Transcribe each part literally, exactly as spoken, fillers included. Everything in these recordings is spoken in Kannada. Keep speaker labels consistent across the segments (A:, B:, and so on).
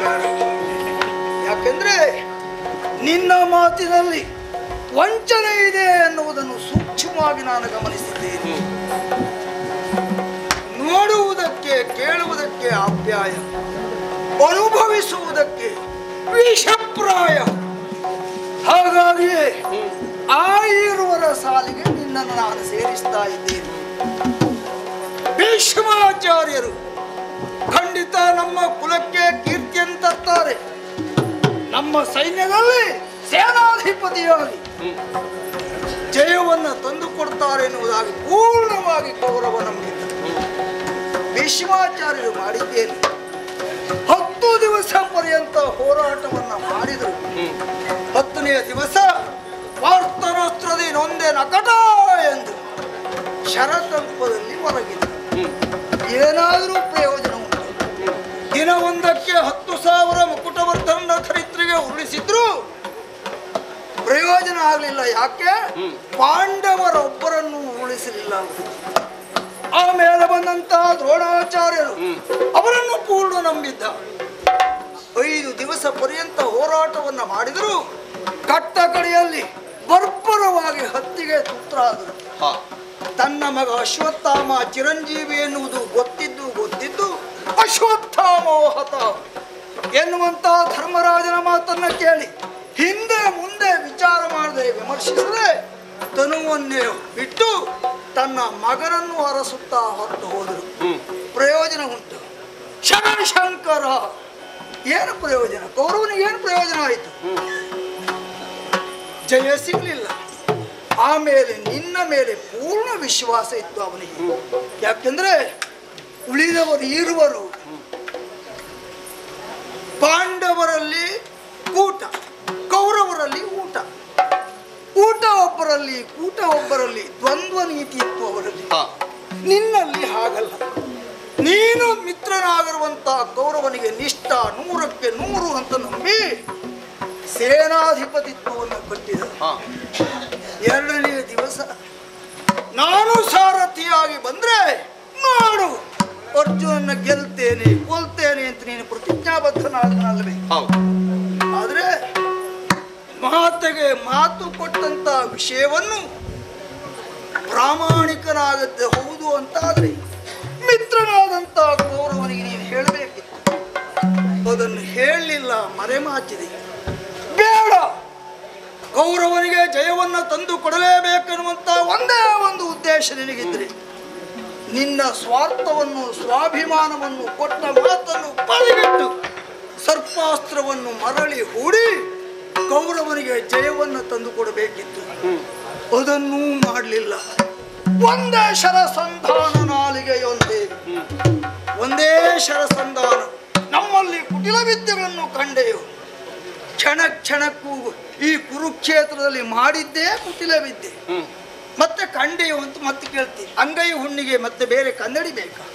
A: ಬೇಡ. ಯಾಕೆಂದ್ರೆ ನಿನ್ನ ಮಾತಿನಲ್ಲಿ ವಂಚನೆ ಇದೆ ಎನ್ನುವುದನ್ನು ಸೂಕ್ಷ್ಮವಾಗಿ ನಾನು ಗಮನಿಸಿದ್ದೇನೆ. ನೋಡುವುದಕ್ಕೆ ಕೇಳುವುದಕ್ಕೆ ಆಪ್ಯಾಯ, ಅನುಭವಿಸುವುದಕ್ಕೆ ವಿಷಪ್ರಾಯ. ಹಾಗಾಗಿಯೇ ಆ ಇರುವರ ಸಾಲಿಗೆ ನಿನ್ನನ್ನು ನಾನು ಸೇರಿಸ್ತಾ ಇದ್ದೇನೆ. ಭೀಷ್ಮಾಚಾರ್ಯರು ಖಂಡಿತ ನಮ್ಮ ಕುಲಕ್ಕೆ ಕೀರ್ತಿಯನ್ನು ತರ್ತಾರೆ. ನಮ್ಮ ಸೈನ್ಯದಲ್ಲಿ ಸೇನಾಧಿಪತಿಯಾಗಿ ಜಯವನ್ನು ತಂದು ಕೊಡ್ತಾರೆ ಎನ್ನುವುದಾಗಿ ಪೂರ್ಣವಾಗಿ ಗೌರವ ನಂಬಿದ್ದ ಭೀಷ್ಮಾಚಾರ್ಯರು ಮಾಡಿದ್ದೇನೆ. ಹತ್ತು ದಿವಸ ಪರ್ಯಂತ ಹೋರಾಟವನ್ನ ಮಾಡಿದರು. ಹತ್ತನೆಯ ದಿವಸ ವಾರ್ತರಾಸ್ತ್ರದಿ ನೊಂದೆ ನಕಟ ಎಂದು ಶರತಲ್ಪದಲ್ಲಿ ಹೊರಗಿದ್ದರು. ಏನಾದರೂ ಪ್ರಯೋಜನ ಉಂಟು? ದಿನವೊಂದಕ್ಕೆ ಹತ್ತು ಸಾವಿರ ಮುಕುಟವರ್ಧನ ಖರೀತ್ರಿಗೆ ಉರುಳಿಸಿದ್ರು ಪ್ರಯೋಜನ ಆಗಲಿಲ್ಲ. ಯಾಕೆ? ಪಾಂಡವರೊಬ್ಬರನ್ನು ಉರುಳಿಸಲಿಲ್ಲ. ಆಮೇಲೆ ಬಂದಂತಹ ದ್ರೋಣಾಚಾರ್ಯರು ಅವರನ್ನು ಪೂರ್ಣ ನಂಬಿದ್ದ. ಐದು ದಿವಸ ಪರ್ಯಂತ ಹೋರಾಟವನ್ನ ಮಾಡಿದರು. ಕಟ್ಟ ಕಡೆಯಲ್ಲಿ ಬರ್ಬರವಾಗಿ ಹತ್ತಿಗೆ ತುತ್ತಾದರು. ತನ್ನ ಮಗ ಅಶ್ವತ್ಥಾಮ ಚಿರಂಜೀವಿ ಎನ್ನುವುದು ಗೊತ್ತಿದ್ದು ಗೊತ್ತಿದ್ದು ಅಶ್ವತ್ಥಾಮೋ ಹತ ಎನ್ನುವಂತಹ ಧರ್ಮರಾಜನ ಮಾತನ್ನ ಕೇಳಿ ಹಿಂದೆ ಮುಂದೆ ವಿಚಾರ ಮಾಡದೆ ವಿಮರ್ಶಿಸದೆ ತನುವನ್ನೇ ಬಿಟ್ಟು ತನ್ನ ಮಗನನ್ನು ಹರಸುತ್ತಾ ಹೊರಟು ಹೋದರು. ಪ್ರಯೋಜನ ಉಂಟು? ಶಂಕರ ಏನು ಪ್ರಯೋಜನ? ಕೌರವನಿಗೆ ಏನು ಪ್ರಯೋಜನ ಆಯಿತು? ಜಯ ಸಿಗಲಿಲ್ಲ. ಆಮೇಲೆ ನಿನ್ನ ಮೇಲೆ ಪೂರ್ಣ ವಿಶ್ವಾಸ ಇತ್ತು ಅವನಿಗೆ. ಯಾಕೆಂದ್ರೆ ಉಳಿದವರು ಇರುವರು. ಪಾಂಡವರಲ್ಲಿ ಕೂಟ, ಕೌರವರಲ್ಲಿ ಊಟ. ಊಟ ಒಬ್ಬರಲ್ಲಿ, ಕೂಟ ಒಬ್ಬರಲ್ಲಿ, ದ್ವಂದ್ವ ನೀತಿ ಇತ್ತು ಅವರಲ್ಲಿ. ನಿನ್ನಲ್ಲಿ ಹಾಗಲ್ಲ. ನೀನು ಮಿತ್ರನಾಗಿರುವಂತಹ ಕೌರವನಿಗೆ ನಿಷ್ಠ ನೂರಕ್ಕೆ ನೂರು ಅಂತ ನಂಬಿ ಸೇನಾಧಿಪತಿತ್ವವನ್ನು ಕೊಟ್ಟಿದ. ಎರಡನೆಯ ದಿವಸ ನಾನು ಸಾರಥಿಯಾಗಿ ಬಂದ್ರೆ ಮಾಡು, ಅರ್ಜುನನ್ನ ಗೆಲ್ತೇನೆ ಕೊಲ್ತೇನೆ ಅಂತ ನೀನು ಪ್ರತಿಜ್ಞಾಬದ್ಧನಾಗನಲ್ವೇ? ಆದ್ರೆ ಮಾತೆಗೆ ಮಾತು ಕೊಟ್ಟಂತ ವಿಷಯವನ್ನು ಪ್ರಾಮಾಣಿಕನಾಗದ್ದೆ ಹೌದು ಅಂತಾದ್ರೆ ಮಿತ್ರನಾದಂತ ಕೌರವನಿಗೆ ನೀನು ಹೇಳಬೇಕಿತ್ತು. ಅದನ್ನು ಹೇಳಲಿಲ್ಲ, ಮರೆಮಾಚಿದೆ. ಬೇಡ, ಕೌರವನಿಗೆ ಜಯವನ್ನು ತಂದು ಕೊಡಲೇಬೇಕೆನ್ನುವಂತ ಒಂದೇ ಒಂದು ಉದ್ದೇಶ ನಿನಗಿದ್ರೆ ನಿನ್ನ ಸ್ವಾರ್ಥವನ್ನು ಸ್ವಾಭಿಮಾನವನ್ನು ಕೊಟ್ಟ ಮಾತನ್ನು ಬದಿಗಿಟ್ಟು ಸರ್ಪಾಸ್ತ್ರವನ್ನು ಮರಳಿ ಹೂಡಿ ಕೌರವನಿಗೆ ಜಯವನ್ನು ತಂದು ಕೊಡಬೇಕಿತ್ತು. ಅದನ್ನೂ ಮಾಡಲಿಲ್ಲ. ಒಂದೇ ಶರಸಂಧಾನ ನಾಲಿಗೆಯೊಂದೇ, ಒಂದೇ ಶರಸಂಧಾನ. ನಮ್ಮಲ್ಲಿ ಕುಟಿಲ ವಿದ್ಯೆಗಳನ್ನು ಕಂಡೆಯು. ಕ್ಷಣ ಕ್ಷಣಕ್ಕೂ ಈ ಕುರುಕ್ಷೇತ್ರದಲ್ಲಿ ಮಾಡಿದ್ದೇ ಕುಟಿಲ ವಿದ್ಯೆ. ಮತ್ತೆ ಕಂಡೆಯು ಅಂತ ಮತ್ತೆ ಕೇಳ್ತೀವಿ. ಅಂಗೈ ಹುಣ್ಣಿಗೆ ಮತ್ತೆ ಬೇರೆ ಕನ್ನಡಿ ಬೇಕಾ?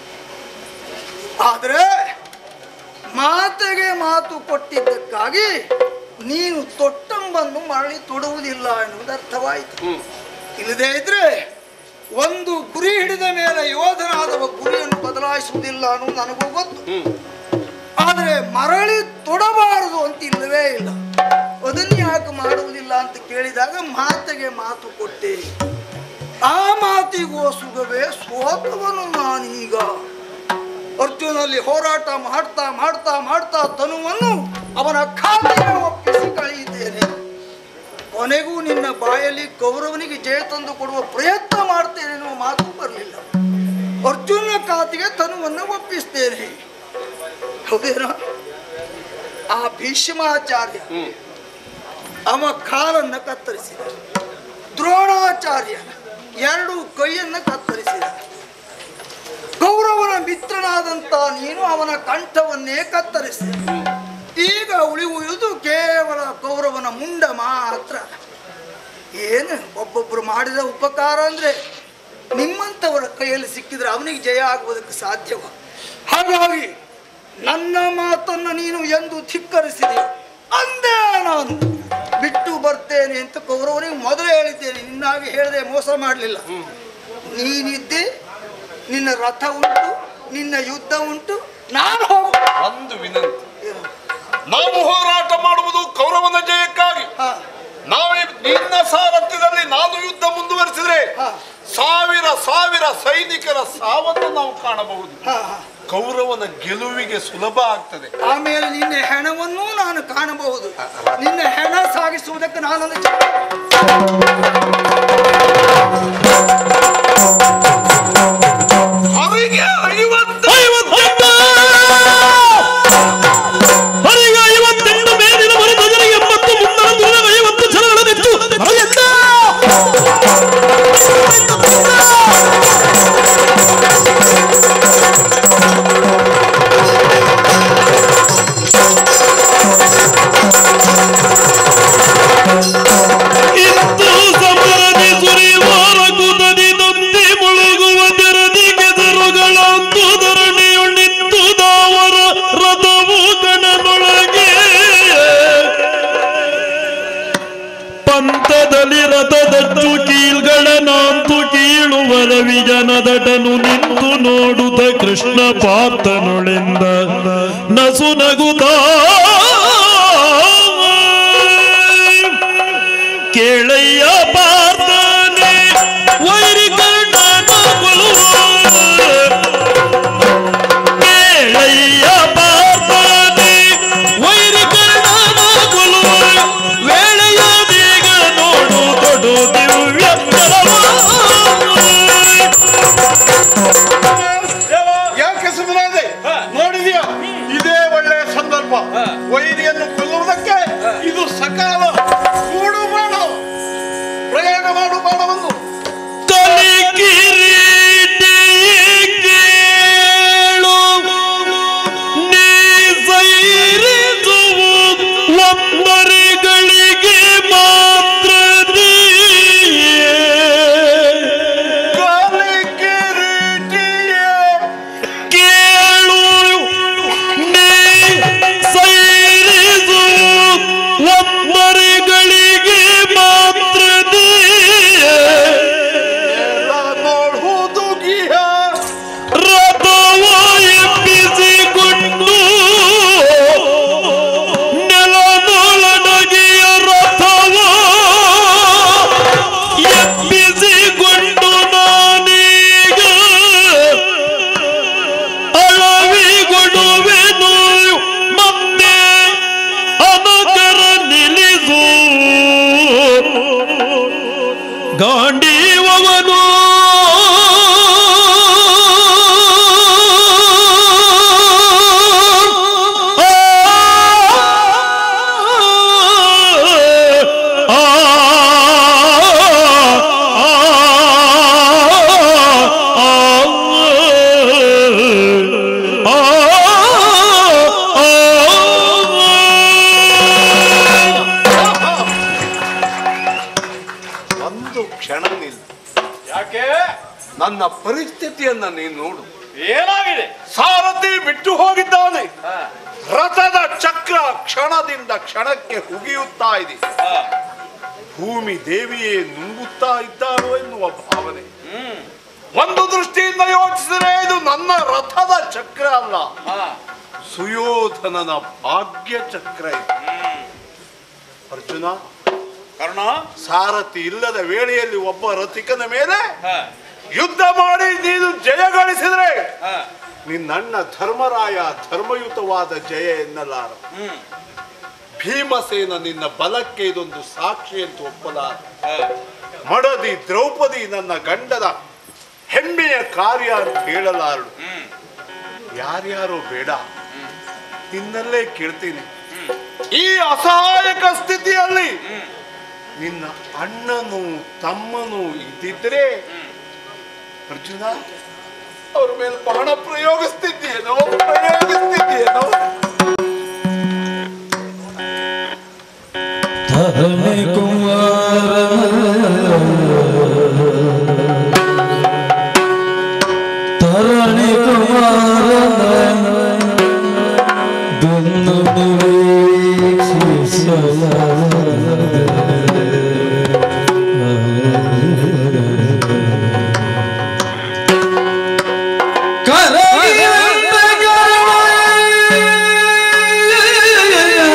A: ಆದ್ರೆ ಮಾತೆಗೆ ಮಾತು ಕೊಟ್ಟಿದ್ದಕ್ಕಾಗಿ ನೀನು ತೊಟ್ಟಂಬನ್ನು ಮರಳಿ ತೊಡುವುದಿಲ್ಲ ಎನ್ನುವುದು ಅರ್ಥವಾಯಿತು. ಇಲ್ಲದೇ ಇದ್ರೆ ಒಂದು ಗುರಿ ಹಿಡಿದ ಮೇಲೆ ಯೋಧನಾದವ ಗುರಿಯನ್ನು ಬದಲಾಯಿಸುವುದಿಲ್ಲ ಅನ್ನೋದು ನನಗೂ ಗೊತ್ತು. ಆದರೆ ಮರಳಿ ತೊಡಬಾರದು ಅಂತ ಇಲ್ಲವೇ ಇಲ್ಲ. ಅದನ್ನು ಯಾಕೆ ಮಾಡುವುದಿಲ್ಲ ಅಂತ ಕೇಳಿದಾಗ ಮಾತೆಗೆ ಮಾತು ಕೊಟ್ಟೆ. ಆ ಮಾತಿಗೋಸುಗವೇ ಸೋತವನು ನಾನೀಗ. ಅರ್ಜುನಲ್ಲಿ ಹೋರಾಟ ಮಾಡ್ತಾ ಮಾಡ್ತಾ ಮಾಡ್ತಾ ತನುವನ್ನು ಅವನ ಖಾತೆಗೆ ಒಪ್ಪಿಸಿ ಕಳೆಯಿದ್ದೇನೆ. ಕೊನೆಗೂ ನಿನ್ನ ಬಾಯಲ್ಲಿ ಕೌರವನಿಗೆ ಜಯ ತಂದು ಕೊಡುವ ಪ್ರಯತ್ನ ಮಾಡ್ತೇನೆ ಎನ್ನುವ ಮಾತು ಬರಲಿಲ್ಲ. ಅರ್ಜುನ ಖಾತೆಗೆ ತನುವನ್ನು ಒಪ್ಪಿಸ್ತೇನೆ. ಹೌದೇನೋ? ಆ ಭೀಷ್ಮಾಚಾರ್ಯ ಅವ ಕಾಲನ್ನ ಕತ್ತರಿಸಿದ. ದ್ರೋಣಾಚಾರ್ಯ ಎರಡು ಕೈಯನ್ನ ಕತ್ತರಿಸಿದ. ಕೌರವನ ಮಿತ್ರನಾದಂತ ನೀನು ಅವನ ಕಂಠವನ್ನೇ ಕತ್ತರಿಸಿದ. ಈಗ ಉಳಿಯುವುದು ಕೇವಲ ಕೌರವನ ಮುಂಡ ಮಾತ್ರ. ಏನು ಒಬ್ಬೊಬ್ಬರು ಮಾಡಿದ ಉಪಕಾರ ಅಂದ್ರೆ ನಿಮ್ಮಂಥವರ ಕೈಯಲ್ಲಿ ಸಿಕ್ಕಿದ್ರೆ ಅವನಿಗೆ ಜಯ ಆಗುವುದಕ್ಕೆ ಸಾಧ್ಯವ. ಹಾಗಾಗಿ ನನ್ನ ಮಾತನ್ನು ನೀನು ಎಂದು ಧಿಕ್ಕರಿಸಿದೆ. ಅಂದೇ ನಾನು ಬಿಟ್ಟು ಬರ್ತೇನೆ ಅಂತ ಕೌರವನಿಗೆ ಮೊದಲೇ ಹೇಳಿದ್ದೇನೆ. ನಿನ್ನಾಗಿ ಹೇಳದೆ ಮೋಸ ಮಾಡಲಿಲ್ಲ. ನೀನಿದ್ದೆ, ನಿನ್ನ ರಥ ಉಂಟು, ನಿನ್ನ ಯುದ್ಧ ಉಂಟು, ನಾನು ಹೋಗು.
B: ಒಂದು ವಿನಂತಿ, ನಾವು ಹೋರಾಟ ಮಾಡುವುದು ಕೌರವನ ಜಯಕ್ಕಾಗಿ. ನಾವೇ ನಿನ್ನ ಸಾರಥ್ಯದಲ್ಲಿ ನಾನು ಯುದ್ಧ ಮುಂದುವರಿಸಿದ್ರೆ ಸಾವಿರ ಸಾವಿರ ಸೈನಿಕರ ಸಾವನ್ನು ನಾವು ಕಾಣಬಹುದು. ಕೌರವನ ಗೆಲುವಿಗೆ ಸುಲಭ ಆಗ್ತದೆ.
A: ಆಮೇಲೆ ನಿನ್ನ ಹೆಣವನ್ನೂ ನಾನು ಕಾಣಬಹುದು. ನಿನ್ನ ಹೆಣ ಸಾಗಿಸುವುದಕ್ಕೆ ನಾನೊಂದು
B: ಅವರಿಗೆ ಐವತ್ತು
C: ಐವತ್ತೆಂಟು ಮೇಲಿನ ಮರುದಲ್ಲಿ ಎಂಬತ್ತು ಮುನ್ನೂರ ಐವತ್ತು ಜನಗಳನ್ನಿತ್ತು ವಿಜನದಟನು ನಿಂತು ನೋಡುತ್ತ ಕೃಷ್ಣ ಪಾರ್ಥನೊಳೆಂದ ನಸು ನಗುತ್ತ ಕೇಳಯ್ಯ ಪಾರ್ಥನೆ ವೈರಿ ಕರ್ಣನ ಕೊಲ್ಲುವ ಕೇಳಯ್ಯ ಪಾರ್ಥನೆ ವೈರಿ ಕರ್ಣನ ಕೊಲ್ಲುವ ವೇಳೆಯ ಬೇಗ ನೋಡು ತೊಡು ದಿವ್ಯ
B: ನೋಡಿದ್ಯಾ, ಇದೇ ಒಳ್ಳೆಯ ಸಂದರ್ಭ. ವೈರಿಯನ್ನು ಕೊಲ್ಲುವುದಕ್ಕೆ ಇದು ಸಕಾಲ. ಕೂಡು ಬಾಣ, ಪ್ರಯಾಣ ಮಾಡು ಬಾಣವನ್ನು.
C: ಒಂಬರಿಗಳಿಗೆ ಮಾತ್ರ ಗಾಂಡೀವವನು
B: ನನ್ನ ಪರಿಸ್ಥಿತಿಯನ್ನ ನೀನು ನೋಡು. ಏನಾಗಿದೆ? ಸಾರಥಿ ಬಿಟ್ಟು ಹೋಗಿದ್ದಾನೆ. ರಥದ ಚಕ್ರ ಕ್ಷಣದಿಂದ ಕ್ಷಣಕ್ಕೆ ಹುಗಿಯುತ್ತಾ ಇದೆ. ಭೂಮಿ ದೇವಿಯೇ ನುಂಗುತ್ತಾ ಇದ್ದಾರೋ ಎನ್ನುವ ಭಾವನೆ. ಒಂದು ದೃಷ್ಟಿಯಿಂದ ಯೋಚಿಸಿದರೆ ಇದು ನನ್ನ ರಥದ ಚಕ್ರ ಅಲ್ಲ, ಸುಯೋಧನನ ಭಾಗ್ಯ ಚಕ್ರ ಇದೆ. ಅರ್ಜುನ, ಕರ್ಣ, ಸಾರಥಿ ಇಲ್ಲದ ವೇಳೆಯಲ್ಲಿ ಒಬ್ಬ ರಥಿಕನ ಮೇಲೆ ಯುದ್ಧ ಮಾಡಿ ನೀನು ಜಯ ಗಳಿಸಿದ್ರೆ ನಿನ್ನಣ್ಣ ಧರ್ಮರಾಯ ಧರ್ಮಯುತವಾದ ಜಯ ಎನ್ನಲಾರ. ಭೀಮಸೇನ ನಿನ್ನ ಬಲಕ್ಕೆ ಇದೊಂದು ಸಾಕ್ಷಿ ಅಂತ ಒಪ್ಪಲಾರ. ಮಡದಿ ದ್ರೌಪದಿ ನನ್ನ ಗಂಡನ ಹೆಮ್ಮೆಯ ಕಾರ್ಯ ಅಂತ ಹೇಳಲಾರಳು. ಯಾರ್ಯಾರೋ ಬೇಡ, ನಿನ್ನಲ್ಲೇ ಕೇಳ್ತೀನಿ, ಈ ಅಸಹಾಯಕ ಸ್ಥಿತಿಯಲ್ಲಿ ನಿನ್ನ ಅಣ್ಣನು ತಮ್ಮನು ಇದ್ದಿದ್ರೆ ಅರ್ಜುನ ಅವ್ರ ಮೇಲೆ ಬಾಣ ಪ್ರಯೋಗಿಸ್ತಿದ್ದೇನೋ ಪ್ರಯೋಗಿಸ್ತಿದ್ದೇನೋ
C: ಧರಣಿ ಕುಮಾರ ಧರಣಿ ಕುಮಾರ ದುಂದು ಕರ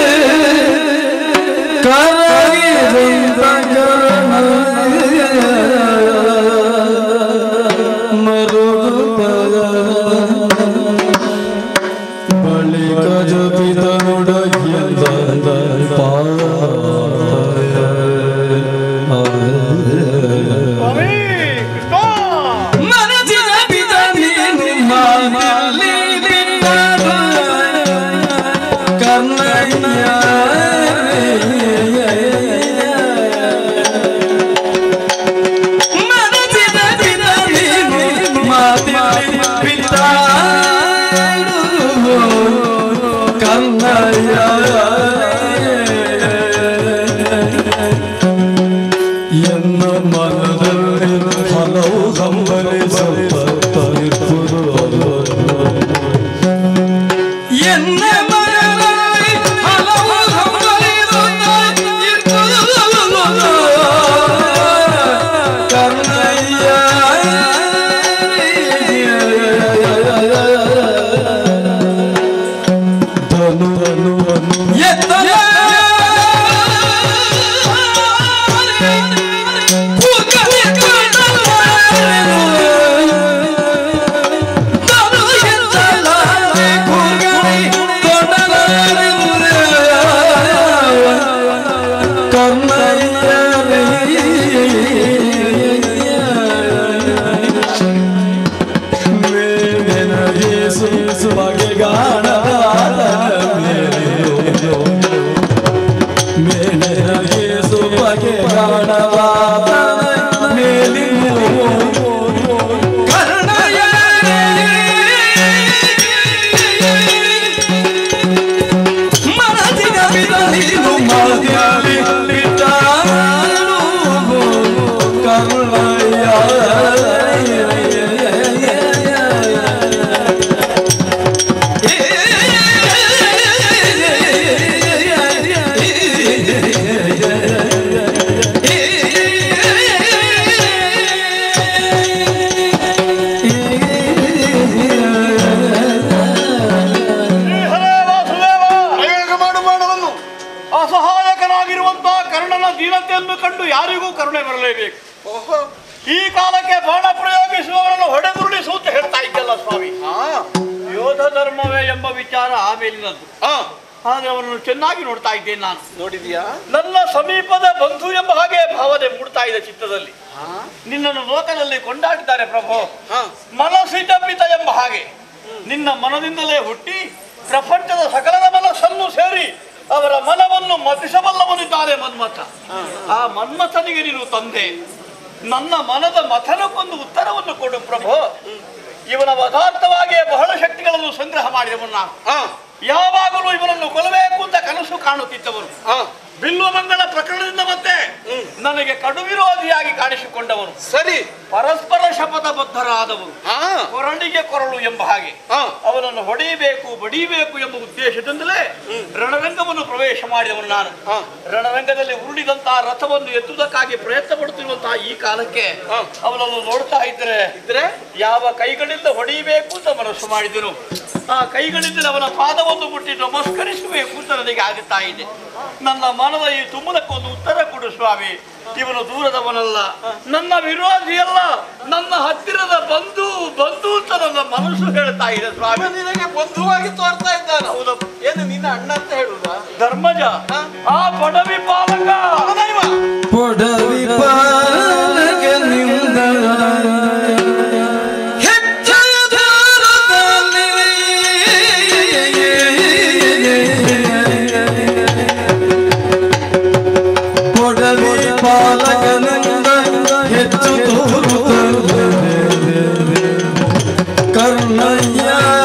D: ಚೆನ್ನಾಗಿ ನೋಡ್ತಾ ಇದ್ದೇನೆ ನಾನು.
B: ನೋಡಿದ್ಯಾ?
D: ನನ್ನ ಸಮೀಪದ ಬಂಧು ಎಂಬ ಹಾಗೆ ಭಾವನೆ ಮೂಡ್ತಾ ಇದೆ ಚಿತ್ತದಲ್ಲಿ. ನಿನ್ನನ್ನು ಲೋಕದಲ್ಲಿ ಕೊಂಡಾಡಿದ್ದಾರೆ ಪ್ರಭು. ಮನಸ್ಸಿನ ಪಿತ ಎಂಬ ಹಾಗೆ ನಿನ್ನ ಮನದಿಂದಲೇ ಹುಟ್ಟಿ ಪ್ರಪಂಚದ ಸಕಲದ ಮನಸ್ಸನ್ನು ಸೇರಿ ಅವರ ಮನವನ್ನು ಮತಿಸಬಲ್ಲವನಿದ್ದಾರೆ ಮನ್ಮಥ. ಆ ಮನ್ಮಥನಿಗೆ ನೀನು ತಂದೆ. ನನ್ನ ಮನದ ಮಥನಕ್ಕೊಂದು ಉತ್ತರವನ್ನು ಕೊಡು ಪ್ರಭು. ಇವನ ಪದಾರ್ಥವಾಗಿ ಬಹಳ ಶಕ್ತಿಗಳನ್ನು ಸಂಗ್ರಹ ಮಾಡಿದವನು ನಾನು. ಯಾವಾಗಲೂ ಇವನನ್ನು ಕೊಲ್ಲಬೇಕು ಅಂತ ಕನಸು ಕಾಣುತ್ತಿದ್ದವರು. ಬಿಲ್ಲು ಮಂಗಳ ಪ್ರಕರಣದಿಂದ ಮತ್ತೆ ನನಗೆ ಕಡು ವಿರೋಧಿಯಾಗಿ ಕಾಣಿಸಿಕೊಂಡವರು.
B: ಸರಿ,
D: ಪರಸ್ಪರ ಶಪಥ ಬದ್ಧರಾದವರು. ಕೊರಳಿಗೆ ಕೊರಳು ಎಂಬ ಹಾಗೆ ಅವನನ್ನು ಹೊಡೆಯಬೇಕು ಬಡಿಯಬೇಕು ಎಂಬ ಉದ್ದೇಶದಿಂದಲೇ ರಣರಂಗವನ್ನು ಪ್ರವೇಶ ಮಾಡಿದವನು ನಾನು. ರಣರಂಗದಲ್ಲಿ ಉರುಳಿದಂತಹ ರಥವನ್ನು ಎತ್ತುವುದಕ್ಕಾಗಿ ಪ್ರಯತ್ನ ಪಡುತ್ತಿರುವಂತಹ ಈ ಕಾಲಕ್ಕೆ ಅವನನ್ನು ನೋಡ್ತಾ ಇದ್ರೆ ಇದ್ರೆ ಯಾವ ಕೈಗಳಿಂದ ಹೊಡೆಯಬೇಕು ಅಂತ ಮನಸ್ಸು ಮಾಡಿದನು. ಆ ಕೈಗಳಿಂದ ಅವನ ಪಾದವನ್ನು ಮುಟ್ಟಿ ನಮಸ್ಕರಿಸಬೇಕು ಅಂತ ನನಗೆ ಆಗುತ್ತಾ ಇದೆ. ನನ್ನ ಮನದ ಈ ತುಮ್ಮಲಕ್ಕೊಂದು ಉತ್ತರ ಕೊಡು ಸ್ವಾಮಿ. ಇವನು ದೂರದವನಲ್ಲ, ನನ್ನ ವಿರೋಧಿಯಲ್ಲ, ನನ್ನ ಹತ್ತಿರದ ಬಂಧು ಬಂಧು ಅಂತ ನನ್ನ ಮನಸ್ಸು ಹೇಳ್ತಾ ಇದೆ ಸ್ವಾಮಿ.
B: ನಿನಗೆ ಬಂಧುವಾಗಿ ತೋರ್ತಾ ಇದ್ದಾನ. ಹೌದು, ಏನು ನಿನ್ನ ಅಣ್ಣ ಅಂತ ಹೇಳುದ?
D: ಧರ್ಮಜ, ಆ ಪೊಡವಿ ಪಾಲಕ
E: ಪೊಡವಿ ಪಾಲಕನಿಂದ ಪಾಲಕನಿಂದ ಹೆಚ್ಚು ಕರ್ಣಯ್ಯ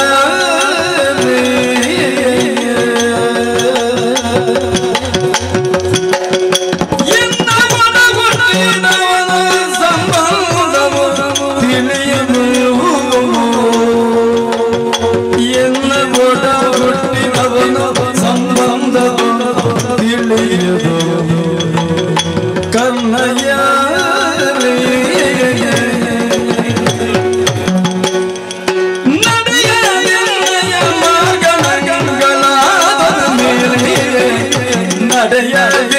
E: ಸಂಬಂಧವು ತಿಳಿಯದು ಎನ್ನ ಒಡ ಹುಟ್ಟಿನವನ ಸಂಬಂಧವು ತಿಳಿಯದು ಕರ್ಣಯ್ಯ ನಡೆಯ ಮಗನ ಗಂಗಳಾದ ಮೇಲೆ ನಡೆಯ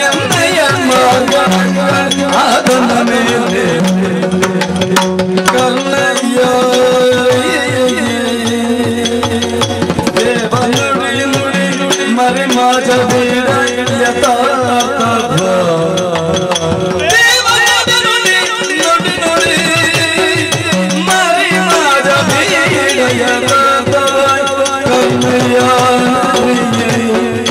E: ಮಗನ ಆದನ ಮೇಲೆ ಕರ್ಣಯ್ಯ ದೇವ ನುಡಿ ನುಡಿ ನುಡಿ ಮರಿ ಮಾಜ ಬೀರ ಯಥಾರ್ಥ ಕರ್ಣಯ್ಯ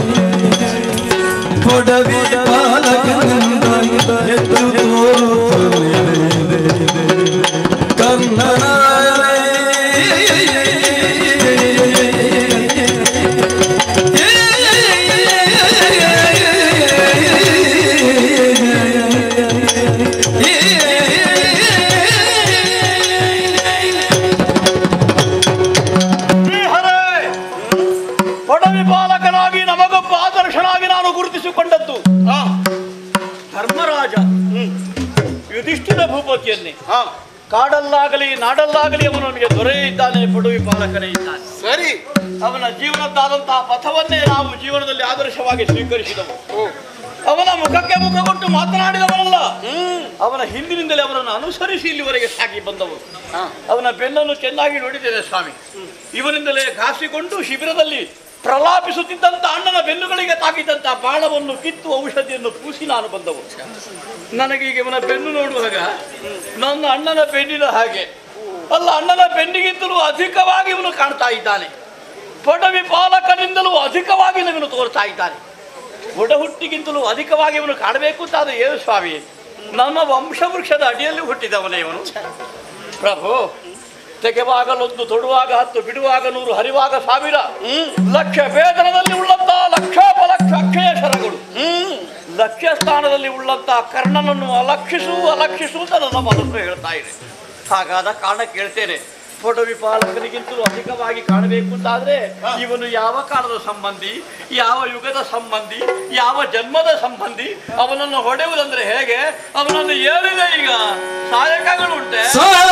E: ಒಡವಿ ಬಾಲಕನಿಂದ ಎದ್ದು ತೋರುತ್ತದೆ ಕರ್ಣನ
D: ಬಾಲಕನಾಗಿ ನಮಗೊಬ್ಬ ಆದರ್ಶನಾಗಿ ನಾನು ಗುರುತಿಸಿಕೊಂಡದ್ದು ಧರ್ಮರಾಜ ಯುಧಿಷ್ಠಿರ ಭೂಪತಿಯನ್ನೇ ಕಾಡಲ್ಲಾಗಲಿ ನಾಡಲ್ಲಾಗಲಿ ಅವನು ನಮಗೆ ದೊರೆ ಇದ್ದಾನೆ, ಪಡುವಿ ಪಾಲಕನೇ ಇದ್ದಾನೆ.
B: ಸರಿ,
D: ಅವನ ಜೀವನದ್ದಾದಂತಹ ಪಥವನ್ನೇ ನಾವು ಜೀವನದಲ್ಲಿ ಆದರ್ಶವಾಗಿ ಸ್ವೀಕರಿಸಿದವು. ಅವನ ಮುಖಕ್ಕೆ ಮುಖ ಕೊಟ್ಟು ಮಾತನಾಡಿದವನಲ್ಲ, ಅವನ ಹಿಂದಿನಿಂದಲೇ ಅವನನ್ನು ಅನುಸರಿಸಿ ಇಲ್ಲಿವರೆಗೆ ಸಾಗಿ ಬಂದವರು. ಅವನ ಬೆನ್ನನ್ನು ಚೆನ್ನಾಗಿ ನೋಡಿದ್ದೇನೆ ಸ್ವಾಮಿ. ಇವನಿಂದಲೇ ಘಾಸಿಕೊಂಡು ಶಿಬಿರದಲ್ಲಿ ಪ್ರಲಾಪಿಸುತ್ತಿದ್ದಂತ ಅಣ್ಣನ ಬೆನ್ನುಗಳಿಗೆ ತಾಕಿದಂತ ಬಾಣವನ್ನು ಕಿತ್ತು ಔಷಧಿಯನ್ನು ಪೂಸಿ ನಾನು ಬಂದವು. ನನಗೀಗ ಇವನ ಬೆನ್ನು ನೋಡುವಾಗ ನನ್ನ ಅಣ್ಣನ ಬೆನ್ನಿನ ಹಾಗೆ ಅಲ್ಲ, ಅಣ್ಣನ ಬೆನ್ನಿಗಿಂತಲೂ ಅಧಿಕವಾಗಿ ಇವನು ಕಾಣ್ತಾ ಇದ್ದಾನೆ. ಪಡವಿ ಪಾಲಕನಿಂದಲೂ ಅಧಿಕವಾಗಿ ಇವನು ತೋರ್ತಾ ಇದ್ದಾನೆ. ಒಡಹುಟ್ಟಿಗಿಂತಲೂ ಅಧಿಕವಾಗಿ ಇವನು ಕಾಣಬೇಕು ಅಂತಾದ್ರೆ ಏನು ಸ್ವಾಮಿ, ನನ್ನ ವಂಶವೃಕ್ಷದ ಅಡಿಯಲ್ಲಿ ಹುಟ್ಟಿದವನೇ ಇವನು. ಪ್ರಭು, ತೆಗೆವಾಗಲೊಂದು, ತೊಡುವಾಗ ಹತ್ತು, ಬಿಡುವಾಗ ನೂರು, ಹರಿವಾಗ ಸಾವಿರ, ಲಕ್ಷ ವೇತನದಲ್ಲಿ ಉಳ್ಳಂತ ಲಕ್ಷಾಪಲಕ್ಷ ಅಕ್ಷಯ ಶರಗಳು, ಲಕ್ಷ್ಯ ಸ್ಥಾನದಲ್ಲಿ ಉಳ್ಳಂತ ಕರ್ಣನನ್ನು ಅಲಕ್ಷಿಸು ಅಲಕ್ಷಿಸು ಅಂತ ನನ್ನ ಮನಸ್ಸು ಹೇಳ್ತಾ ಇದೆ. ಹಾಗಾದ ಕಾರಣ ಕೇಳ್ತೇನೆ, ಪಡವಿ ಪಾಲಕನಿಗಿಂತಲೂ ಅಧಿಕವಾಗಿ ಕಾಣಬೇಕು ಅಂತಾದ್ರೆ ಇವನು ಯಾವ ಕಾಲದ ಸಂಬಂಧಿ, ಯಾವ ಯುಗದ ಸಂಬಂಧಿ, ಯಾವ ಜನ್ಮದ ಸಂಬಂಧಿ? ಅವನನ್ನು ಹೊಡೆಯುವುದಂದ್ರೆ ಹೇಗೆ? ಅವನನ್ನು ಏನಿದೆ ಈಗ ಸಹಾಯಕಗಳುಂಟೆ?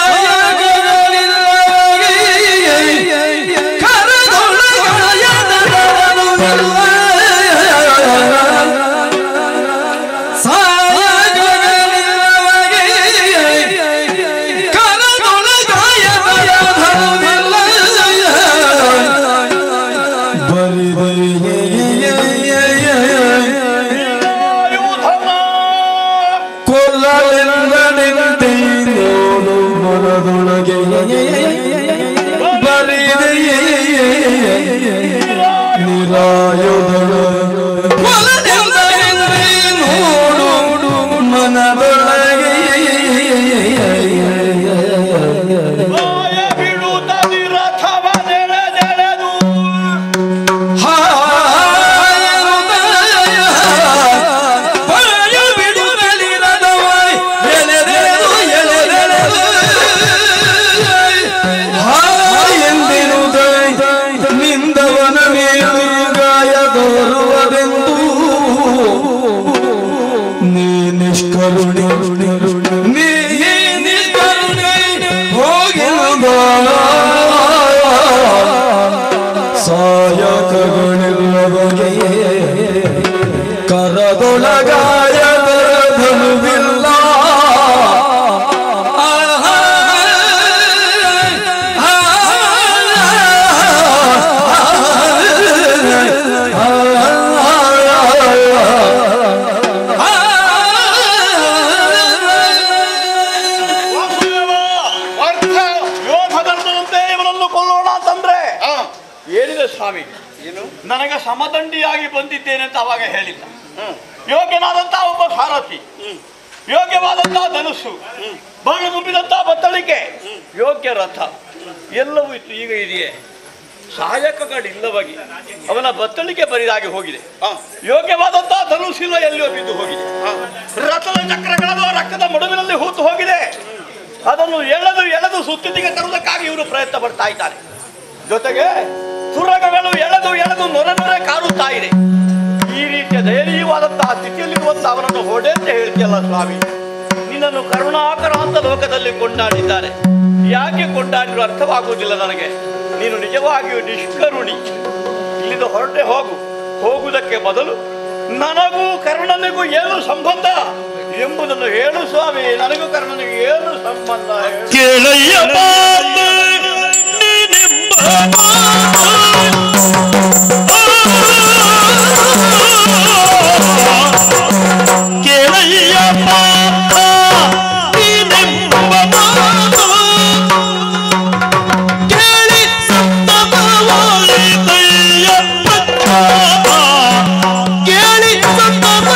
D: ನನಗೆ ಸಮದಂಡಿಯಾಗಿ ಬಂದಿದ್ದೇನೆ ಅಂತ ಅವಾಗ ಹೇಳಿಲ್ಲ. ಯೋಗ್ಯನಾದಂತಹ ಒಬ್ಬ ಸಾರಥಿ, ಯೋಗ್ಯವಾದಂತಹ ಧನುಸ್ಸು, ಬಾಣ ತುಂಬಿದಂತಹ ಬತ್ತಳಿಕೆ, ಯೋಗ್ಯ ರಥ ಎಲ್ಲವೂ ಇತ್ತು. ಈಗ ಇದೆಯೇ ಸಹಾಯಕಗಳಿಲ್ಲವಾಗಿ ಅವನ ಬತ್ತಳಿಕೆ ಬರಿದಾಗಿ ಹೋಗಿದೆ. ಯೋಗ್ಯವಾದಂತಹ ಧನುಸ್ಸಿಲ್ಲ, ಎಲ್ಲಿಯೋ ಬಿದ್ದು ಹೋಗಿದೆ. ರಥದ ಚಕ್ರಗಳನ್ನು ರಕ್ತದ ಮಡುವಿನಲ್ಲಿ ಹೂತು ಹೋಗಿದೆ. ಅದನ್ನು ಎಳೆದು ಎಳೆದು ಸುತ್ತಿಗೆ ತರುವುದಕ್ಕಾಗಿ ಇವರು ಪ್ರಯತ್ನ ಪಡ್ತಾ ಇದ್ದಾರೆ. ಜೊತೆಗೆ ಸುರಗಗಳು ಎಳೆದು ಎಳೆದು ನೊರೆ ನೊರೆ ಕಾರುತ್ತಾ ಇದೆ. ಈ ರೀತಿಯ ದಯನೀಯವಾದಂತಹ ಸ್ಥಿತಿಯಲ್ಲಿರುವಂತಹ ಅವನನ್ನು ಹೊಡೆ ಅಂತ ಹೇಳ್ತೀಯಲ್ಲ ಸ್ವಾಮಿ, ನಿನ್ನನ್ನು ಕರುಣಾಕರ ಅಂತ ಲೋಕದಲ್ಲಿ ಕೊಂಡಾಡಿದ್ದಾರೆ. ಯಾಕೆ ಕೊಂಡಾಡಿದ್ರು ಅರ್ಥವಾಗುವುದಿಲ್ಲ ನನಗೆ. ನೀನು ನಿಜವಾಗಿಯೂ ನಿಷ್ಕರುಣಿ. ಇಲ್ಲಿಂದ ಹೊರಟೆ ಹೋಗು. ಹೋಗುವುದಕ್ಕೆ ಮೊದಲು ನನಗೂ ಕರ್ಣನಿಗೂ ಏನು ಸಂಬಂಧ ಎಂಬುದನ್ನು ಹೇಳು ಸ್ವಾಮಿ. ನನಗೂ ಕರ್ಣನಿಗೂ ಏನು ಸಂಬಂಧ?
C: ಕೇಳಯ್ಯ ಕೇಳಯ್ಯ ಕೇಳಿ ಕೇಳಿ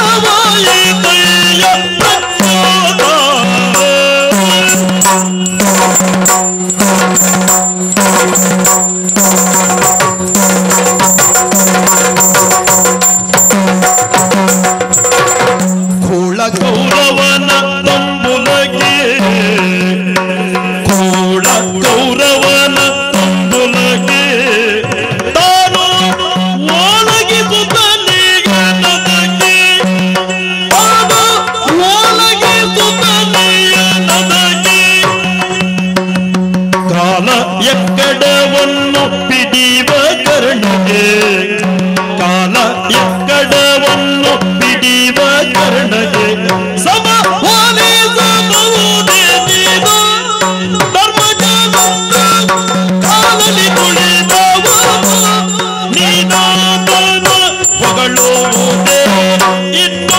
C: ಎಕ್ಕಡವನ್ನು ಬಿಡಿವ ಕರ್ಣಗೆ ಸಮ ಹೋಲಿಸಬಹುದೇ ನೀನು ಧರ್ಮಜ ಕಾಲಲಿ ಕುಳಿತವ ನೀನಾದನ ಹೊಗಳುವುದೇ ಇನ್ನು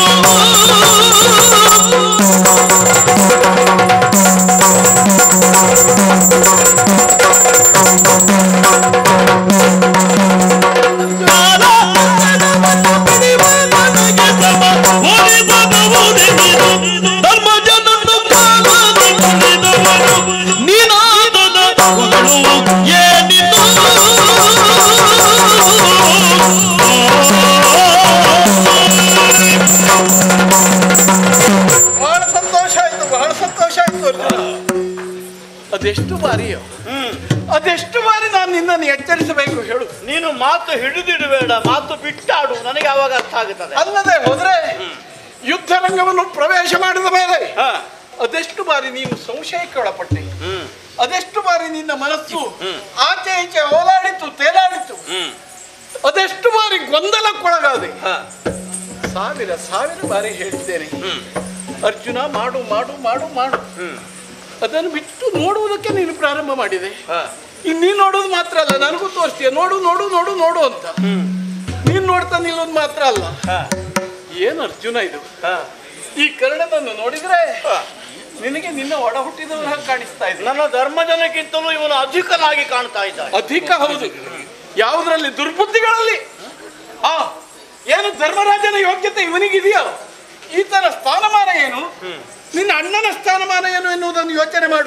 D: ಅದೆಷ್ಟು ಬಾರಿಯೋ ಅದೆಷ್ಟು ಬಾರಿ ನಾನು ನಿನ್ನನ್ನು ಎಚ್ಚರಿಸಬೇಕು ಹೇಳು. ನೀನು ಮಾತು ಹಿಡಿದಿಡಬೇಡ, ಮಾತು ಬಿಟ್ಟಾಡು, ನನಗೆ ಆವಾಗ ಅರ್ಥ ಆಗುತ್ತದೆ. ಅಲ್ಲದೆ ಹೋದ್ರೆ ಯುದ್ಧ ರಂಗವನ್ನು ಪ್ರವೇಶ ಮಾಡಿದ ಮೇಲೆ ಅದೆಷ್ಟು ಬಾರಿ ನೀನು ಸಂಶಯಕ್ಕೆ ಒಳಪಟ್ಟೆ, ಅದೆಷ್ಟು ಬಾರಿ ನಿನ್ನ ಮನಸ್ಸು ಆಚೆ ಈಚೆ ಓಲಾಡಿತು ತೇಲಾಡಿತು, ಅದೆಷ್ಟು ಬಾರಿ ಗೊಂದಲಕ್ಕೊಳಗಾದೆ. ಸಾವಿರ ಸಾವಿರ ಬಾರಿ ಹೇಳಿದ್ದೇನೆ ಅರ್ಜುನ ಮಾಡು ಮಾಡು ಮಾಡು ಮಾಡು. ಅದನ್ನು ಬಿಟ್ಟು ನೋಡುವುದಕ್ಕೆ ನೀನು ಪ್ರಾರಂಭ ಮಾಡಿದೆ. ಇನ್ನು ನೀನು ನೋಡೋದು ಮಾತ್ರ ಅಲ್ಲ, ನನಗೂ ತೋರಿಸ್ತೀಯ ನೋಡು ನೋಡು ನೋಡು ನೋಡು ಅಂತ. ನೀನು ನೋಡ್ತಾ ನಿಲ್ಲೋದು ಮಾತ್ರ ಅಲ್ಲ. ಏನು ಅರ್ಜುನ ಇದು? ಈ ಕರ್ಣನನ್ನು ನೋಡಿದ್ರೆ ನಿನಗೆ ನಿನ್ನ ಒಡ ಹುಟ್ಟಿದವರ ಹಾಗೆ ಕಾಣಿಸ್ತಾ ಇದೆ. ನನ್ನ ಧರ್ಮಜನಕ್ಕಿಂತಲೂ ಇವನು ಅಧಿಕನಾಗಿ ಕಾಣ್ತಾ ಇದ್ದ. ಅಧಿಕ ಹೌದು. ಯಾವುದರಲ್ಲಿ? ದುರ್ಬುದ್ಧಿಗಳಲ್ಲಿ. ಆ ಏನು ಧರ್ಮರಾಜನ ಯೋಗ್ಯತೆ ಇವನಿಗಿದೆಯೋ? ಈತನ ಸ್ಥಾನಮಾನ ಏನು? ನಿನ್ನ ಅಣ್ಣನ ಸ್ಥಾನಮಾನ ಏನು ಎನ್ನುವುದನ್ನು ಯೋಚನೆ ಮಾಡು.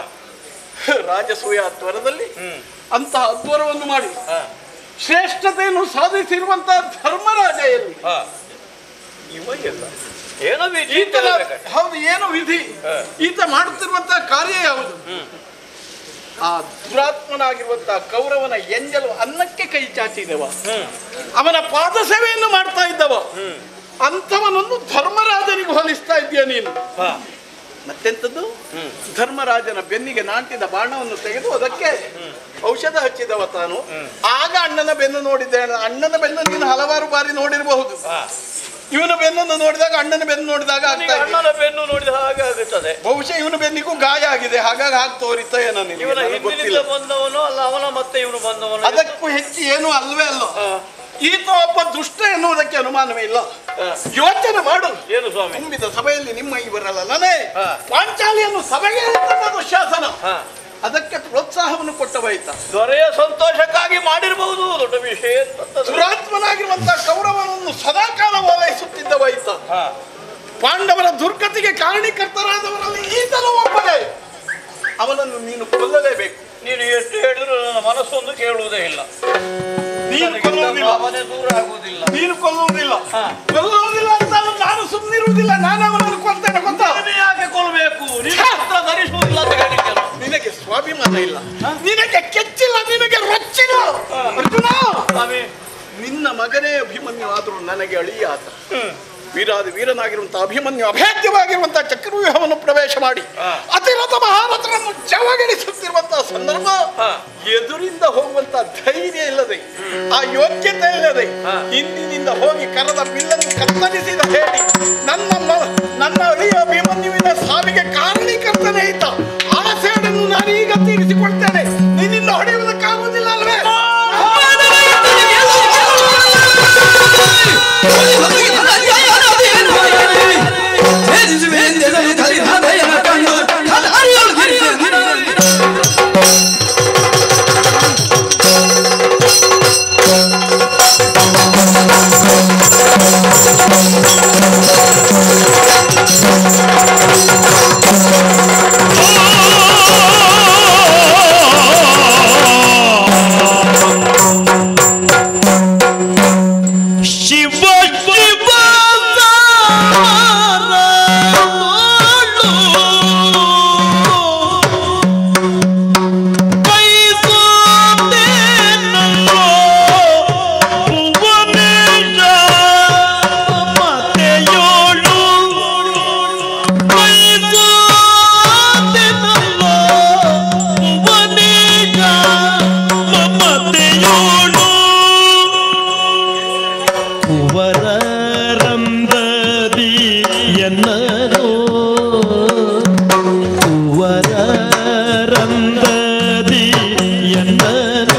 D: ರಾಜಸೂಯ ತ್ವರದಲ್ಲಿ ಅಂತಹ ಅದ್ವರವನ್ನು ಮಾಡಿ ಶ್ರೇಷ್ಠತೆಯನ್ನು ಸಾಧಿಸಿರುವಂತಹ ಧರ್ಮರಾಜ ಎಲ್ಲಿ? ಇವ ಎಲ್ಲ ಏನೋ ವಿಧಿ. ಹೌದು, ಏನೋ ವಿಧಿ. ಈತ ಮಾಡುತ್ತಿರುವಂತಹ ಕಾರ್ಯ ಯಾವುದು? ಆ ದುರಾತ್ಮನಾಗಿರುವಂತಹ ಕೌರವನ ಎಂಜಲು ಅನ್ನಕ್ಕೆ ಕೈ ಚಾಚಿದವ, ಅವನ ಪಾದ ಸೇವೆಯನ್ನು ಮಾಡ್ತಾ ಇದ್ದವ, ಅಂಥವನನ್ನು ಧರ್ಮರಾಜನಿಗೆ ಹೋಲಿಸ್ತಾ ಇದೆಯಾ ನೀನು? ಮತ್ತೆಂಥದ್ದು? ಧರ್ಮರಾಜನ ಬೆನ್ನಿಗೆ ನಾಟಿದ ಬಾಣವನ್ನು ತೆಗೆದು ಅದಕ್ಕೆ ಔಷಧ ಹಚ್ಚಿದವ ತಾನು. ಆಗ ಅಣ್ಣನ ಬೆನ್ನು ನೋಡಿದ್ದೆ. ಅಣ್ಣನ ಬೆನ್ನು ನೀನು ಹಲವಾರು ಬಾರಿ ನೋಡಿರಬಹುದು. ಇವನ ಬೆನ್ನನ್ನು ನೋಡಿದಾಗ ಅಣ್ಣನ ಬೆನ್ನು ನೋಡಿದಾಗ ಅಣ್ಣನ ಬೆನ್ನು ನೋಡಿದ ಹಾಗೆ ಆಗುತ್ತದೆ. ಬಹುಶಃ ಇವನ ಬೆನ್ನಿಗೂ ಗಾಯ ಆಗಿದೆ, ಹಾಗಾಗಿ ಹಾಗೆ ತೋರಿತ ಏನೋ ಗೊತ್ತಿಲ್ಲ. ಬಂದವನು ಅಲ್ಲ ಅವನ, ಮತ್ತೆ ಇವನು ಬಂದವನು. ಅದಕ್ಕೂ ಹೆಚ್ಚು ಏನು ಅಲ್ವೇ ಅಲ್ಲ. ಈತ ಒಬ್ಬ ದುಷ್ಟ ಎನ್ನುವುದಕ್ಕೆ ಅನುಮಾನವೇ ಇಲ್ಲ. ಯೋಚನೆ ಮಾಡು. ಏನು ಸ್ವಾಮಿ? ತುಂಬಿದ ಸಭೆಯಲ್ಲಿ ನಿಮ್ಮ ಇವರಲ್ಲ ನಾನೇ ಪಾಂಚಾಲಿಯನ್ನು ಸಭೆಗೆ ದುಶ್ಯಾಸನ ಅದಕ್ಕೆ ಪ್ರೋತ್ಸಾಹವನ್ನು ಕೊಟ್ಟವಾಯ್ತ. ದೊರೆಯ ಸಂತೋಷಕ್ಕಾಗಿ ಮಾಡಿರಬಹುದು, ದೊಡ್ಡ ವಿಷಯ. ದುರಾತ್ಮನಾಗಿರುವಂತಹ ಕೌರವನನ್ನು ಸದಾಕಾಲ ಓಲೈಸುತ್ತಿದ್ದವಾಯ್ತ. ಪಾಂಡವರ ದುರ್ಗತಿಗೆ ಕಾರಣೀಕರ್ತರಾದವರಲ್ಲಿ ಈತನು ಒಬ್ಬನೇ. ಅವನನ್ನು ನೀನು ಕೊಲ್ಲಲೇಬೇಕು. ನೀನು ಎಷ್ಟು ಹೇಳಿದ್ರು ನನ್ನ ಮನಸ್ಸೊಂದು ಕೇಳುವುದೇ ಇಲ್ಲ. ನೀನು ಕೊಲ್ಲುವುದಿಲ್ಲ, ಅವನೇ ದೂರ ಆಗುವುದಿಲ್ಲ. ನೀನು ಕೊಲ್ಲುವುದಿಲ್ಲ, ಕೊಲ್ಲುವುದಿಲ್ಲ ಅಂತ ನಾನು ಸುಮ್ಮನಿರುವುದಿಲ್ಲ. ನಾನು ಅವನನ್ನು ಕೊಲ್ತೇನೆ. ಗೊತ್ತ? ಯಾಕೆ ಕೊಲ್ಲಬೇಕು? ಧರಿಸುವುದಿಲ್ಲ ಅಂತ ಹೇಳಿದ್ದೇನೆ. ನಿನಗೆ ಸ್ವಾಭಿಮಾನ ಇಲ್ಲ, ನಿನಗೆ ಕೆಚ್ಚಿಲ್ಲ, ನಿನಗೆ ರೊಚ್ಚಿಲ್ಲ. ಅರ್ಜುನ, ನಿನ್ನ ಮಗನೇ ಅಭಿಮನ್ಯು ಆದರೂ ನನಗೆ ಅಳಿಯ ಆತ. ವೀರಾದಿ ವೀರನಾಗಿರುವಂತಹ ಅಭಿಮನ್ಯು ಅಭೇದ್ಯವಾಗಿರುವಂತಹ ಚಕ್ರವ್ಯೂಹವನ್ನು ಪ್ರವೇಶ ಮಾಡಿ ಅತಿರಥ ಮಹಾರಥರನ್ನು ಜವಗಣಿಸುತ್ತಿರುವಂತಹ ಸಂದರ್ಭ, ಎದುರಿಂದ ಹೋಗುವಂತಹ ಧೈರ್ಯ ಇಲ್ಲದೆ, ಆ ಯೋಗ್ಯತೆ ಇಲ್ಲದೆ, ಹಿಂದಿನಿಂದ ಹೋಗಿ ಕರದ ಬಿಲ್ಲನ್ನು ಕತ್ತರಿಸಿದ ಹೇಳಿ ನನ್ನ ನನ್ನ ಅಳಿಯ ಅಭಿಮನ್ಯುವಿನ ಸಾವಿಗೆ ಕಾರಣೀಕರ್ತನೇ ಇದ್ದ. ಆ ಸೇಡನ್ನು ನಾನೀಗ ತೀರಿಸಿಕೊಳ್ತೇನೆ. ನಿನ್ನಿಂದ ಹೊಡೆಯುವುದಕ್ಕಾಗುವುದಿಲ್ಲ ಅಲ್ವೇ?
C: Oh ಎನ್ನನು ಕುವರ ರಂದದಿ ಎನ್ನನು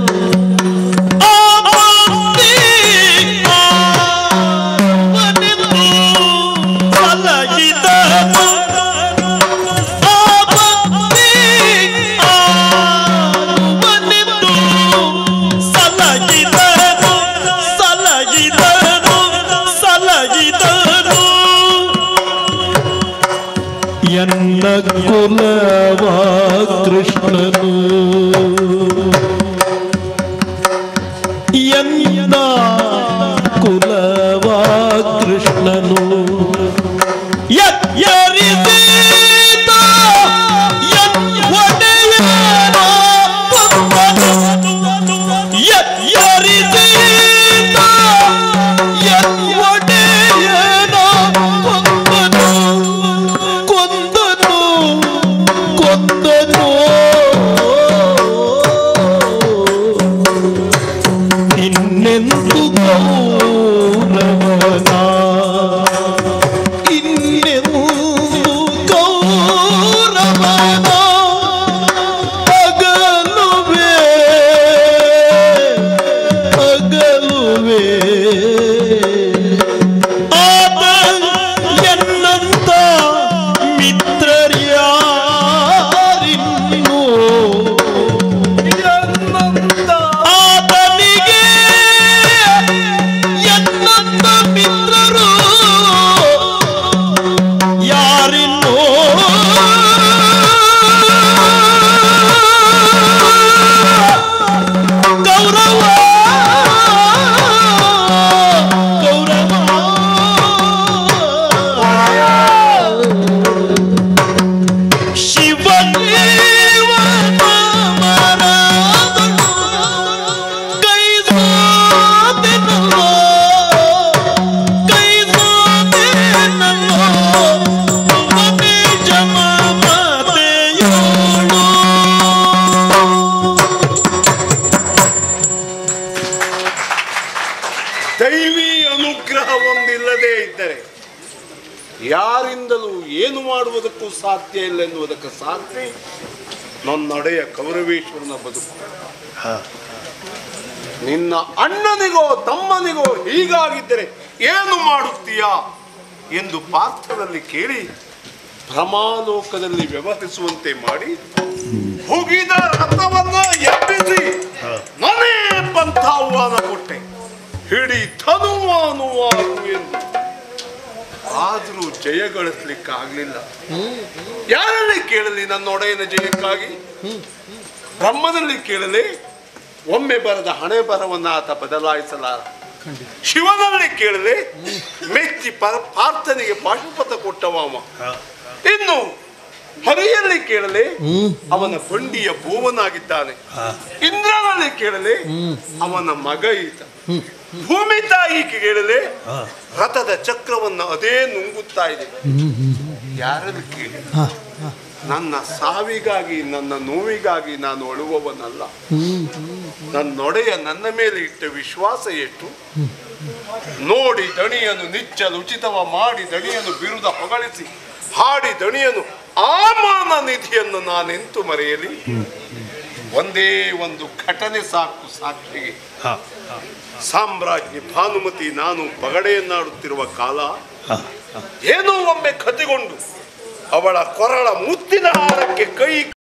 C: ಎನ್ನ ಕುಲವ ಕೃಷ್ಣನು ಎನ್ನ ಕುಲವ ಕೃಷ್ಣನು ಯರಿಸಿದ ಒಡೆಯನ ಯರಿಸಿದ ಒಡೆಯನ ಕೊಂದನು ಇನ್ನೆಂದು ಗೌರವನ ಇನ್ನೆಂದು ಗೌರವನ ಅಗಲುವೆ ಅಗಲುವೆ ಆತ ಎನ್ನಂತ ಮಿತ್ರರ್ಯ ಆತನಿಗೆ ಎನ್ನಂತ ಮಿತ್ರರು ಯಾರಿನ್ನೋ ಗೌರವ ಗೌರವ ಶಿವದೇವ
B: ದೈವಿ ಅನುಗ್ರಹ ಒಂದಿಲ್ಲದೆ ಇದ್ದರೆ ಯಾರಿಂದಲೂ ಏನು ಮಾಡುವುದಕ್ಕೂ ಸಾಧ್ಯ ಇಲ್ಲ ಎನ್ನುವುದಕ್ಕೆ ಸಾಕ್ಷಿ ನನ್ನೊಡೆಯ ಕೌರವೇಶ್ವರನ ಬದುಕು. ನಿನ್ನ ಅಣ್ಣನಿಗೋ ತಮ್ಮನಿಗೋ ಹೀಗಾಗಿದ್ದರೆ ಏನು ಮಾಡುತ್ತೀಯಾ ಎಂದು ಪಾರ್ಥದಲ್ಲಿ ಕೇಳಿ ಭ್ರಮಾಲೋಕದಲ್ಲಿ ವ್ಯವಹರಿಸುವಂತೆ ಮಾಡಿ ಹುಗಿದ ರಥವನ್ನ ಎಬ್ಬಿಸಿ ಮನೆ ಪಂಥ ಆಹ್ವಾನ ಕೊಟ್ಟೆ. ಹಿಡಿ ಧನುವಾನುವಾನು ಎಂದು. ಆದರೂ ಜಯ ಗಳಿಸ್ಲಿಕ್ಕಾಗ್ಲಿಲ್ಲ. ಯಾರಲ್ಲಿ ಕೇಳಲಿ ನನ್ನೊಡೆಯನ ಜಯಕ್ಕಾಗಿ? ಬ್ರಹ್ಮನಲ್ಲಿ ಕೇಳಲಿ, ಒಮ್ಮೆ ಬರದ ಹಣೆ ಬರವನ್ನ ಆತ ಬದಲಾಯಿಸಲಾರ. ಶಿವನಲ್ಲಿ ಕೇಳಲಿ, ಮೆಚ್ಚಿ ಪಾರ್ಥನಿಗೆ ಪಾಶುಪತ ಕೊಟ್ಟವಾಮ. ಇನ್ನು ಹರಿಯಲ್ಲಿ ಕೇಳಲಿ, ಅವನ ಕೊಂಡಿಯ ಬೋವನಾಗಿದ್ದಾನೆ. ಇಂದ್ರನಲ್ಲಿ ಕೇಳಲಿ, ಅವನ ಮಗ ಈತ. ಭೂಮಿ ತಾಯಿ ಕೇಳಲಿ, ರಥದ ಚಕ್ರವನ್ನು ಅದೇ ನುಂಗುತ್ತಾ ಇದೆ. ಯಾರಲ್ಲಿ ಕೇಳಿ? ನನ್ನ ಸಾವಿಗಾಗಿ ನನ್ನ ನೋವಿಗಾಗಿ ನಾನು ಅಳುವವನಲ್ಲ. ನನ್ನೊಡೆಯ ನನ್ನ ಮೇಲೆ ಇಟ್ಟ ವಿಶ್ವಾಸ ಎಷ್ಟು. ನೋಡಿ ದಣಿಯನ್ನು ನಿಚ್ಚಲು ಉಚಿತವ ಮಾಡಿ ದಣಿಯನ್ನು ಬಿರುದ ಹೊಗಳಿಸಿ ಹಾಡಿ ದಣಿಯನ್ನು ಆಮಾನ ನಿಧಿಯನ್ನು ನಾನೆಂತು ಮರೆಯಲಿ. ಒಂದೇ ಒಂದು ಘಟನೆ ಸಾಕು ಸಾಕ್ಷಿಗೆ. ಸಾಮ್ರಾಜ್ಞಿ ಭಾನುಮತಿ ನಾನು ಪಗಡೆಯನ್ನಾಡುತ್ತಿರುವ ಕಾಲ ಏನೋ ಒಮ್ಮೆ ಕತಿಗೊಂಡು ಅವಳ ಕೊರಳ ಮುತ್ತಿನ ಹಾರಕ್ಕೆ ಕೈ